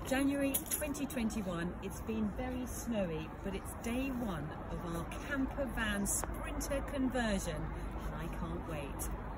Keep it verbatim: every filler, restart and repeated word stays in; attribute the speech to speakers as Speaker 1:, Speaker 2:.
Speaker 1: January twenty twenty-one, it's been very snowy, but it's day one of our camper van sprinter conversion and I can't wait.